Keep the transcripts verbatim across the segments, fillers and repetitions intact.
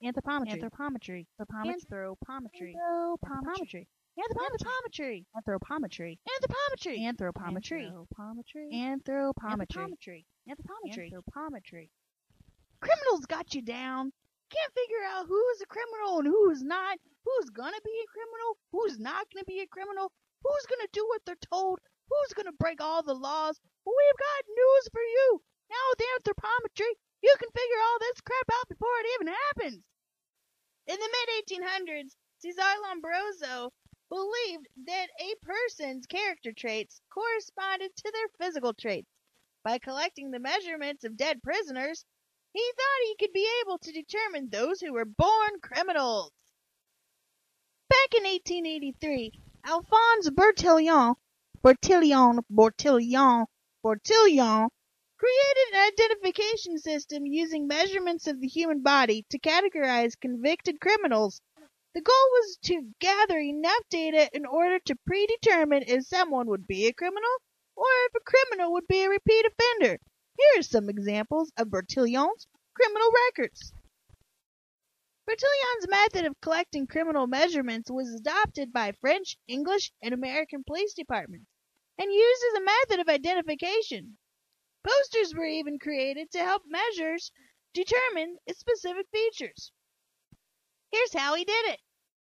Anthropometry. Anthropometry. Anthropometry. Anthropometry. Anthropometry. Anthropometry. Anthropometry. Anthropometry. Anthropometry. Anthropometry. Anthropometry. Anthropometry. Criminals got you down. Can't figure out who's a criminal and who's not. Who's gonna be a criminal? Who's not gonna be a criminal? Who's gonna do what they're told? Who's gonna break all the laws? Well, we've got news for you. Now with anthropometry, you can figure all this crap out before it even happens. In the mid eighteen hundreds, Cesar Lombroso believed that a person's character traits corresponded to their physical traits. By collecting the measurements of dead prisoners, he thought he could be able to determine those who were born criminals. Back in eighteen eighty-three, Alphonse Bertillon, Bertillon, Bertillon, Bertillon, created an identification system using measurements of the human body to categorize convicted criminals. The goal was to gather enough data in order to predetermine if someone would be a criminal or if a criminal would be a repeat offender. Here are some examples of Bertillon's criminal records. Bertillon's method of collecting criminal measurements was adopted by French, English, and American police departments and used as a method of identification. Posters were even created to help measures determine its specific features. Here's how he did it.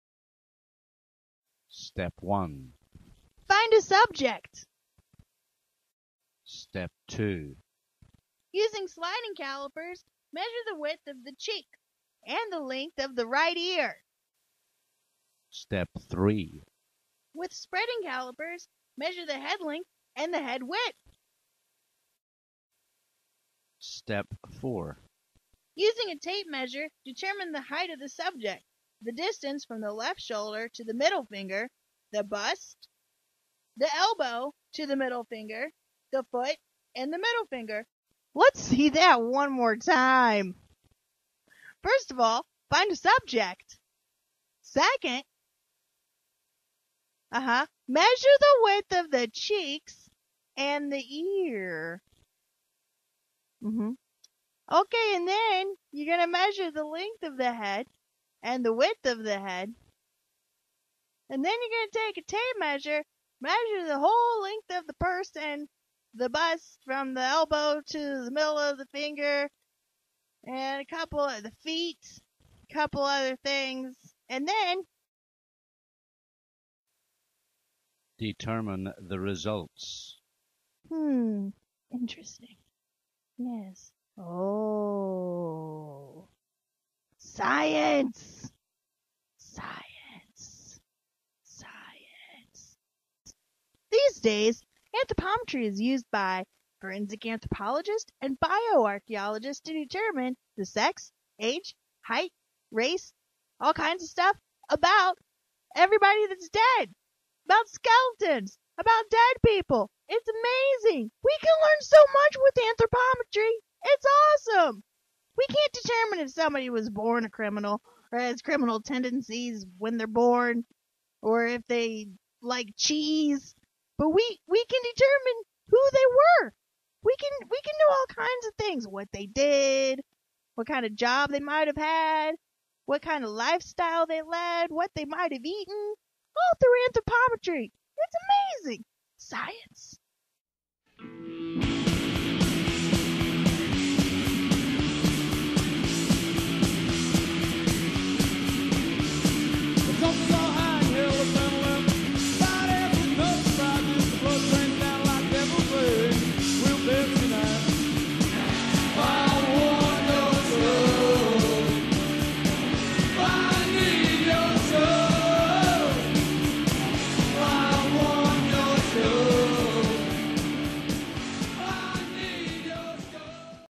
Step one. Find a subject. Step two. Using sliding calipers, measure the width of the cheek and the length of the right ear. Step three. With spreading calipers, measure the head length and the head width. Step four. Using a tape measure, determine the height of the subject, the distance from the left shoulder to the middle finger, the bust, the elbow to the middle finger, the foot, and the middle finger. Let's see that one more time. First of all, find a subject. Second, uh-huh, measure the width of the cheeks and the ear. Mm-hmm. Okay, and then you're going to measure the length of the head and the width of the head. And then you're going to take a tape measure, measure the whole length of the person, the bust from the elbow to the middle of the finger, and a couple of the feet, a couple other things, and then determine the results. Hmm, interesting. Yes. Oh. Science. Science. Science. These days, anthropometry is used by forensic anthropologists and bioarchaeologists to determine the sex, age, height, race, all kinds of stuff about everybody that's dead, about skeletons, about dead people. It's amazing. We can learn so much with anthropometry. It's awesome. We can't determine if somebody was born a criminal or has criminal tendencies when they're born or if they like cheese, but we, we can determine who they were. We can, we can do all kinds of things, what they did, what kind of job they might have had, what kind of lifestyle they led, what they might have eaten, all through anthropometry. It's amazing. Science.